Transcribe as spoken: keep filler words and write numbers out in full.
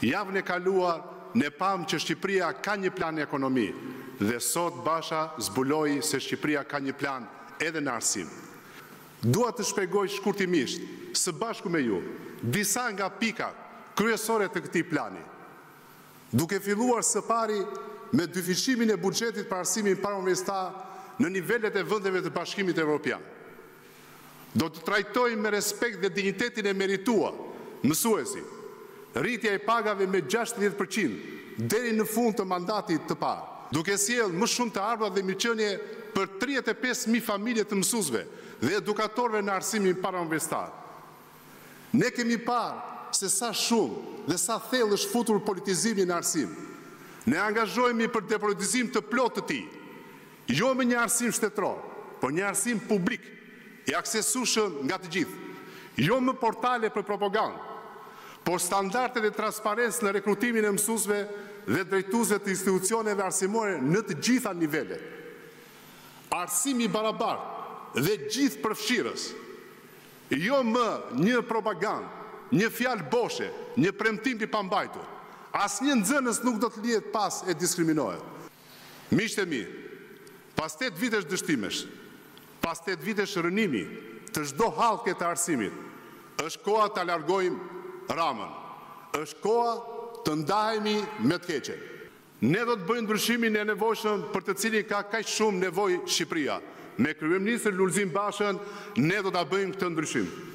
Javën e kaluar ne pam që Shqipëria ka një plan ekonomi dhe sot Basha zbuloi se Shqipëria ka një plan edhe në arsim. Dua të shpjegoj shkurtimisht, së bashku me ju, disa nga pikat kryesore të këtij plani. Duke filluar së pari me dyfishimin e buxhetit për arsimin parauniversitar në nivelet e vendeve të Bashkimit Evropian. Do të trajtojmë me respekt dhe dinjitetin e merituar mësuesit, rritja e pagave me gjashtëdhjetë përqind deri në fund të mandatit të parë, duke sjellë më shumë të ardhur dhe mirëqenie për tridhjetë e pesë mijë familje të mësuesve dhe edukatorëve në arsimin parauniversitar. Ne kemi parë se sa shumë dhe sa thellë është futur politizimi në arsim. Ne angazhohemi për depolitizim të plotë të tij, jo me një arsim shtetëror, por një arsim publik i aksesueshëm nga të gjithë, jo me portale për propagandë, por standardet e transparencë në rekrutimin e mësuesve dhe drejtuesve të institucioneve arsimore në të gjitha nivelet. Arsimi i barabartë dhe gjithë përfshirës, jo më një propagandë, një fjalë boshe, një premtim i pambajtur. Asnjë nxënës nuk do të lihet pas e diskriminohet. Miqtë e mi, pas tetë vitesh dështimesh, pas tetë vitesh rënimi të çdo hallke të arsimit, është koha ta largojmë Ramën. Është koha të ndahemi me të keqen. Ne do të bëjmë ndryshimin e nevojshëm për të cilin ka kaq shumë nevojë Shqipëria. Me kryeministër Lulzim Bashën ne do ta bëjmë këtë ndryshim.